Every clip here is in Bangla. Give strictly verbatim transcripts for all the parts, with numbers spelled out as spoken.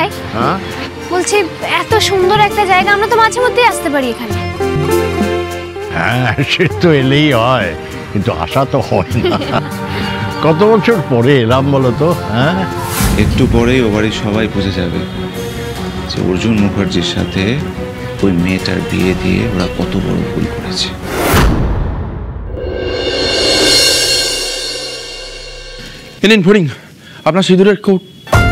জ্যাঠাই, হ্যাঁ বলছি এত সুন্দর একটা জায়গা, আমরা তো মাঝে মধ্যেই আসতে পারি এখানে। হ্যাঁ সে তো এলেই হয়, কিন্তু আসা তো হয় না। কত বছর পরে এলাম বলো তো। হ্যাঁ একটু পরেই ও বাড়ির সবাই বুঝে যাবে যে অর্জুন মুখার্জির সাথে ওই মেয়েটার বিয়ে দিয়ে ওরা কত বড় ভুল করেছে। নিন ফড়িং, আপনার সিঁদুরের কোট।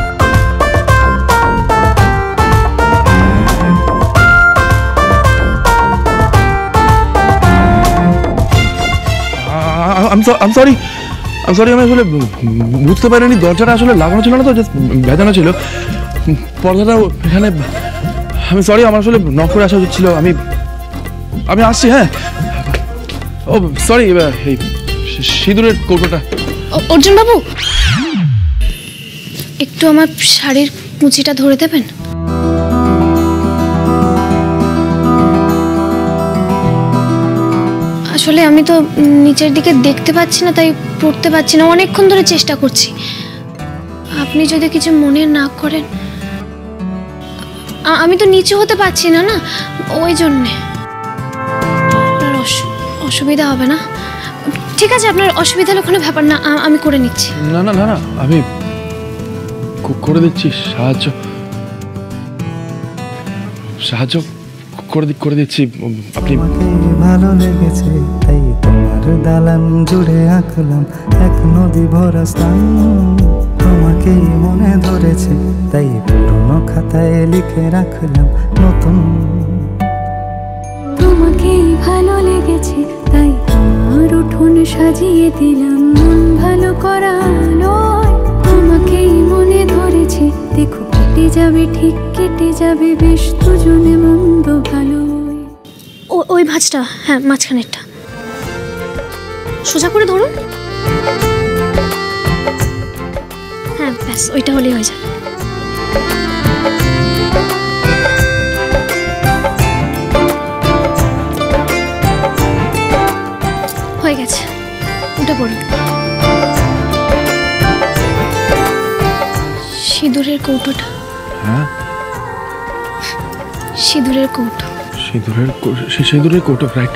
আম সরি আম সরি আমি আসলে বুঝতে পারিনি দরজাটা আসলে লাগানো ছিল না, তো জাস্ট ভেজানো ছিল পর্দাটা এখানে। আমি সরি, আমার আসলে নক করে আসা উচিত ছিল। আমি আমি আসছি। হ্যাঁ ও সরি, এই সিঁদুরের কৌটোটা। অর্জুন বাবু, একটু আমার শাড়ির কুঁচিটা ধরে দেবেন? আসলে আমি তো নিচের দিকে দেখতে পাচ্ছি না, তাই পড়তে পারছি না। অনেকক্ষণ ধরে চেষ্টা করছি। আপনি যদি কিছু মনে না করেন। আমি তো নিচে হতে পারছি না, না ওই জন্যে। অসুবিধা হবে না? ঠিক আছে, আপনার অসুবিধা হলে কোনো ব্যাপার না, আমি করে নিচ্ছি। না না না না আমি করে দিচ্ছি, সাহায্য সাহায্য করে করে দিচ্ছি। আপনি ভালো লেগেছে তাই তোমার দালান জুড়ে আঁকলাম এক নদী ভরা স্থান। তোমাকে মনে ধরেছে তাই পুরনো খাতায় লিখে রাখলাম নতুন। তোমাকে ভালো লেগেছে তাই তোমার উঠোন সাজিয়ে দিলাম মন ভালো করা নয়। তোমাকে মনে ধরেছে দেখো কেটে যাবে, ঠিক কেটে যাবে বেশ দুজনে মন্দ ভালো। ওই ভাঁজটা, হ্যাঁ মাঝখানেরটা সোজা করে ধরুন। হ্যাঁ ব্যাস, ওইটা হলেই হয়ে যাবে। হয়ে গেছে, উঠে পড়ুন। সিঁদুরের কৌটোটা। হ্যাঁ সিঁদুরের কৌটো। সিঁদুরের সিঁদুরের কৌটো, রাইট।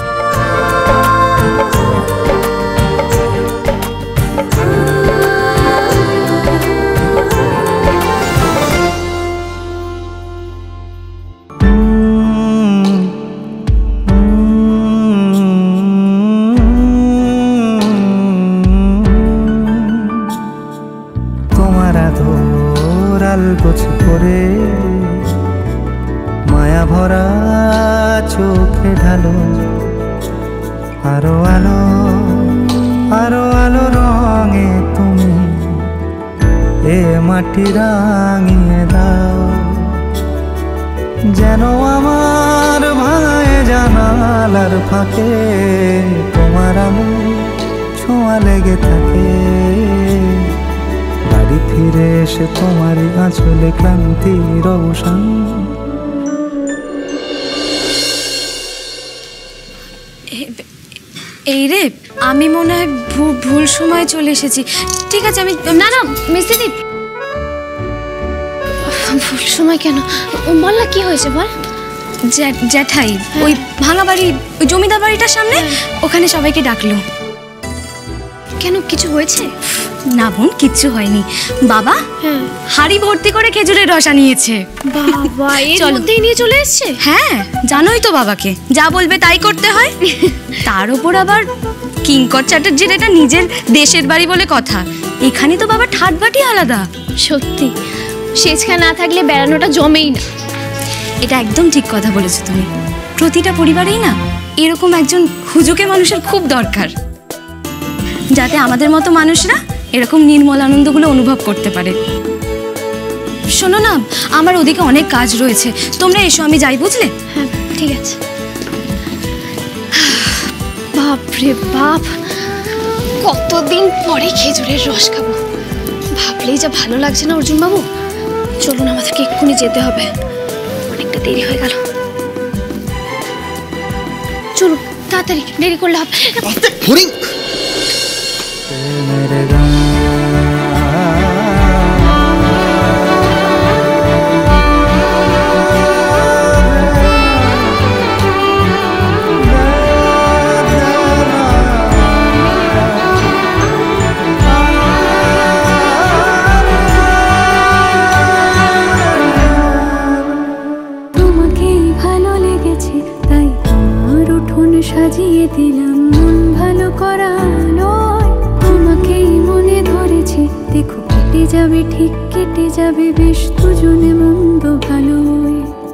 তোমার আদর আলগোছ করে মায়া ভরা চোখে ঢালো আরো আলো আরো আলো রঙে তুমি এ মাটি রাঙিয়ে দাও। যেন আমার ভাঙায় জানালার ফাঁকে তোমার আলো ছোঁয়া লেগে থাকে। বাড়ি ফিরে এসে তোমারই আঁচলে ক্লান্তির অবসান। এই রে, আমি মনে হয় ভুল সময় চলে এসেছি। ঠিক আছে, আমি না না মিস্ত্রি, ভুল সময় কেন? বল না কি হয়েছে, বল। জ্যাঠাই ওই ভাঙা বাড়ি, ওই জমিদার বাড়িটার সামনে, ওখানে সবাইকে ডাকলো। কেন, কিছু হয়েছে? না বোন, কিচ্ছু হয়নি। বাবা হাড়ি ভর্তি করে খেজুরের রস আনিয়েছে। বাবা এর মধ্যেই নিয়ে চলে এসেছে? হ্যাঁ, জানোই তো বাবাকে, যা বলবে তাই করতে হয়। তার উপর আবার কিঙ্কর চ্যাটার্জির এটা নিজের দেশের বাড়ি বলে কথা। এখানে তো বাবা ঠাটবাটি আলাদা। সত্যি, সেজখা না থাকলে বেড়ানোটা জমেই না। এটা একদম ঠিক কথা বলেছো তুমি। প্রতিটা পরিবারেই না এরকম একজন হুজুকে মানুষের খুব দরকার, যাতে আমাদের মতো মানুষরা এরকম নির্মল আনন্দগুলো অনুভব করতে পারে। শোনো না, আমার ওদিকে অনেক কাজ রয়েছে, তোমরা এসো, আমি যাই, বুঝলে? হ্যাঁ ঠিক আছে। বাপরে বাপ, কতদিন পরে খেজুরের রস খাবো, ভাবলেই যা ভালো লাগছে না। অর্জুন বাবু চলুন, আমাদেরকে এক্ষুনি যেতে হবে, অনেকটা দেরি হয়ে গেল। চলুন তাড়াতাড়ি, দেরি করলে হবে। যাবে ঠিক, কেটে যাবে বেশ দুজনে মন্দ ভালোই।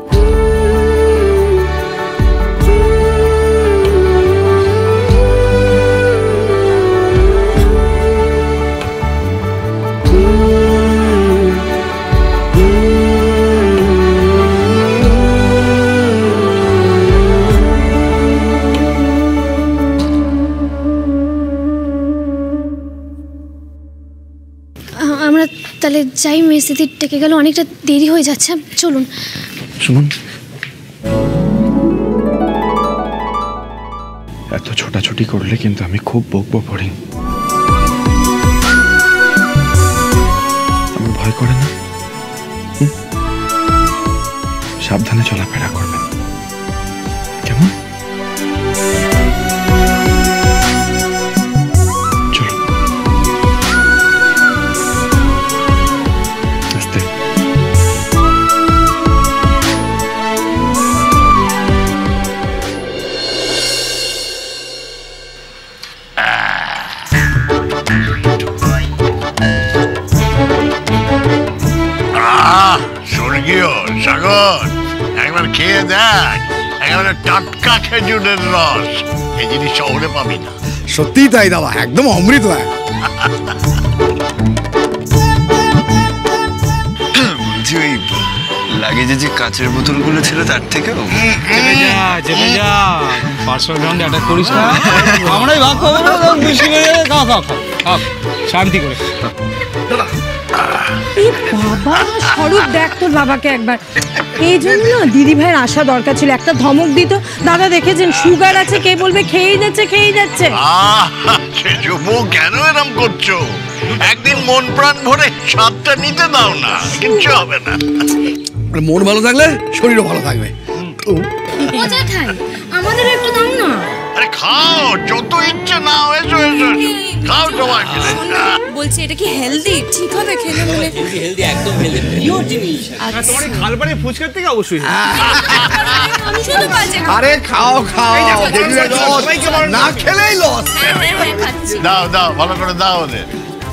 আমরা তাহলে যাই, মেসিদি ডেকে গেল, অনেকটা দেরি হয়ে যাচ্ছে, চলুন। শুনুন, এত ছোটাছুটি করলে কিন্তু আমি খুব বকবো পড়ি। আমার ভয় করে না? সাবধানে চলাফেরা করবেন, কেমন? চলুন। আস্তে। স্বর্গীয় সাগর, একবার খেয়ে দেখ, একেবারে টাটকা খেজুরের রস। এই জিনিস শহরে পাবি না। সত্যিই তাই দাদা, একদম অমৃত। বলছি ওই লাগেজে যে কাঁচের বোতলগুলো ছিল তার থেকেও চেপে যা চেপে যা, পার্সোনাল গ্রাউন্ডে অ্যাটাক করিস না। আমরাই ভাগ খাবো, বেশি হয়ে যাবে। খাও খাও খাও খাও শান্তি করে। বাবা স্বরূপ, দেখ তোর বাবাকে একবার। এই জন্য না দিদি ভাইয়ের আসা দরকার ছিল, একটা ধমক দিত। দাদা দেখেছেন সুগার আছে, কে বলবে খেয়েই যাচ্ছে খেয়েই যাচ্ছে। কেন এরম করছো? একদিন মন প্রাণ ভরে স্বাদটা নিতে দাও না, কিচ্ছু হবে না। মন ভালো থাকলে শরীরও ভালো থাকবে। মজা খাই, আমাদের একটু দাও না। আরে খাও, যত ইচ্ছে নাও, এসো এসো খাও সবাই মিলে। বলছি এটা কি হেলদি? ঠিক হবে খেলে মনে? হেলদি, একদম হেলদি, পিওর জিনিস। তোমার খালবাড়ি ফুচকার থেকে অবশ্যই। আমি শুধু বাজে। আরে খাও খাও, না খেলেই লস। দাও দাও, ভালো করে দাও ওদের।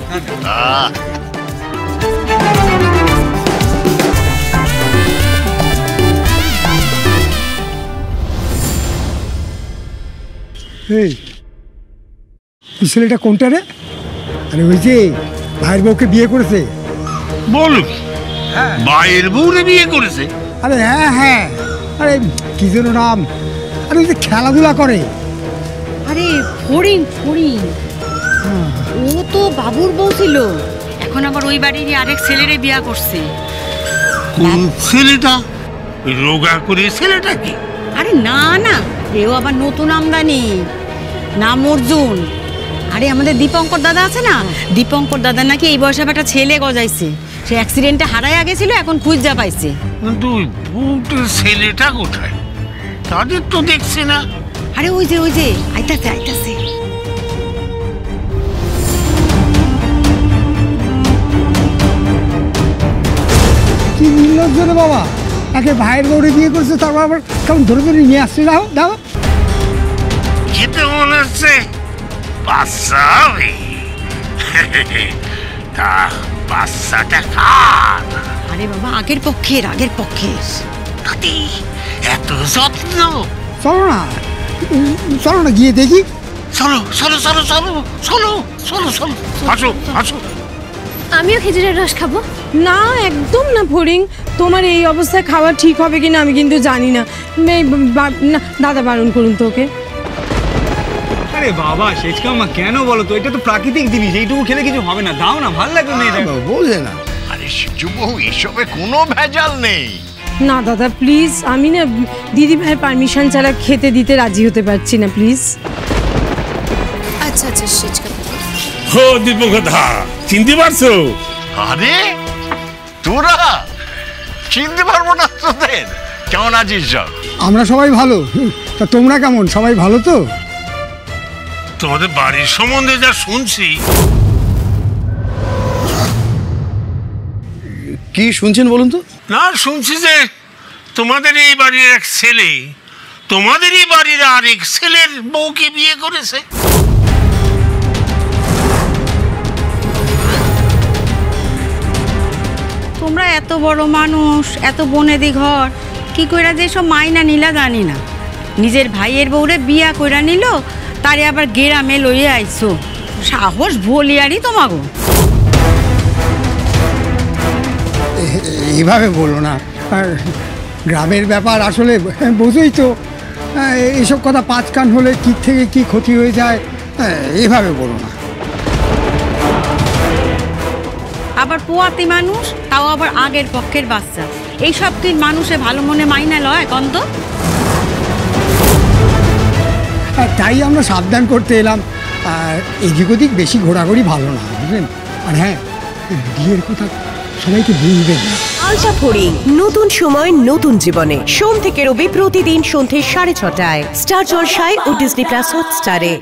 ছেলেটা কোনটা রে? আরে ওই যে ভাইয়ের বউকে বিয়ে করেছে। বল, ভাইয়ের বউরে বিয়ে করেছে? আরে হ্যাঁ হ্যাঁ, আরে কি যেন নাম, আরে ওই যে খেলাধুলা করে। আরে ফড়িং ফড়িং, ও তো বাবুর বউ ছিল, এখন আবার ওই বাড়ির আরেক ছেলেরে বিয়া করছে। কোন ছেলেটা? রোগা করে ছেলেটা কি? আরে না না, এও আবার নতুন আমদানি, নাম অর্জুন। আরে আমাদের দীপঙ্কর দাদা আছে না, দীপঙ্কর দাদা নাকি এই বয়সে একটা ছেলে গজাইছে, সে অ্যাক্সিডেন্টে হারাইয়া গেছিল, এখন খুঁজা পাইছে। কিন্তু ওই বউটার ছেলেটা কোথায়? তাদের তো দেখছি না। আরে ওই যে ওই যে আইতাছে আইতাছে। কি নির্লজ্জ রে বাবা, একে ভাইয়ের বউরে বিয়ে করছে, তারপর আবার কেমন ধরে ধরে নিয়ে আসছে। দাও দাও। খেতে মনে হচ্ছে বাচ্চা হবে। তা বাচ্চাটা কার? আরে বাবা আগের পক্ষের, আগের পক্ষের। দাদি এত যত্ন। চলো না, চলো না গিয়ে দেখি। চলো চলো চলো চলো চলো চলো চলো, আসো আসো। আমিও খেজুরের রস খাবো। না একদম না ফড়িং, তোমার এই অবস্থায় খাওয়া ঠিক হবে কিনা আমি কিন্তু জানি না। না দাদা বারণ করুন তোকে। আরে বাবা শেষকাম্মা কেন বলো তো, এটা তো প্রাকৃতিক জিনিস, এইটুকু খেলে কিছু হবে না। দাও না, ভালো লাগবে মেয়েটা। বোঝে না। আরে শিশু বউ, এসবে কোনো ভেজাল নেই। না দাদা প্লিজ, আমি না দিদি ভাইয়ের পারমিশন ছাড়া খেতে দিতে রাজি হতে পারছি না, প্লিজ। আচ্ছা আচ্ছা শেচকা। হো দীপঙ্করদা, চিনতে পারছো? আরে তোরা চিনতে পারবো না তোদের? কেমন আছিস সব? আমরা সবাই ভালো, তা তোমরা কেমন? সবাই ভালো তো? তোমাদের বাড়ির সম্বন্ধে যা শুনছি। কি শুনছেন বলুন তো? না, শুনছি যে তোমাদের এই বাড়ির এক ছেলে তোমাদেরই বাড়ির আরেক ছেলের বউকে বিয়ে করেছে। এত বড় মানুষ, এত বনেদি ঘর, কি কইরা যে সব মাইনা নিলা জানি না। নিজের ভাইয়ের বউরে বিয়া কইরা নিল, তারে আবার গেরামে লইয়ে আইছো। সাহস ভলিয়ারই তোমাগো। এইভাবে বলো না, আর গ্রামের ব্যাপার আসলে বোঝোই তো, এইসব কথা পাঁচ কান হলে কি থেকে কি ক্ষতি হয়ে যায়, এইভাবে বলো না। আবার পোয়াতি মানুষ, তাও আবার আগের পক্ষের বাচ্চা, এইসব কি মানুষে ভালো মনে মাইনা লয় কন্ত? তাই আমরা সাবধান করতে এলাম, আর এদিক ওদিক বেশি ঘোরাঘুরি ভালো না, বুঝলেন? আর হ্যাঁ, বিয়ের কথা সবাইকে বলবেন না। জালসা ফড়িং, নতুন সময় নতুন জীবনে, সোম থেকে রবি প্রতিদিন সন্ধ্যে সাড়ে ছটায় স্টার জলসায় ও ডিজনি প্লাস হটস্টারে।